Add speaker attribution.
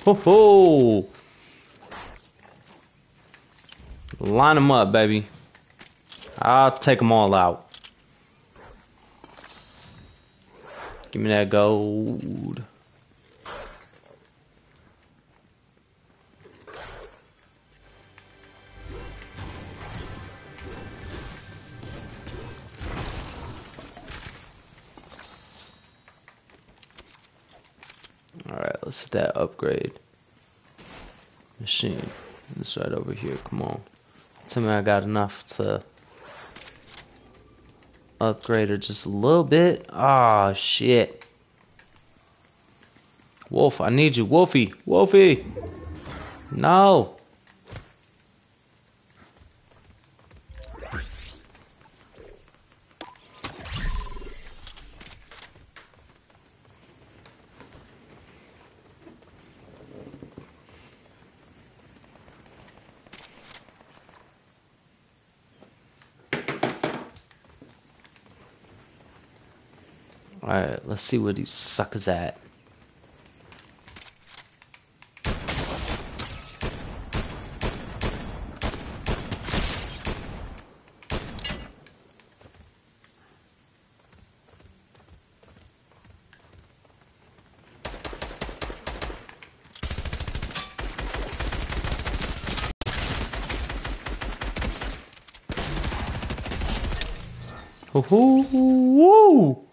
Speaker 1: Ho ho! Line them up, baby. I'll take them all out. Give me that gold. Alright, let's hit that upgrade. Machine. It's right over here. Come on. Tell me I got enough to upgrade her just a little bit. Ah, shit. Wolf, I need you. Wolfie. Wolfie. No. Alright, let's see where these suckers at. Woo!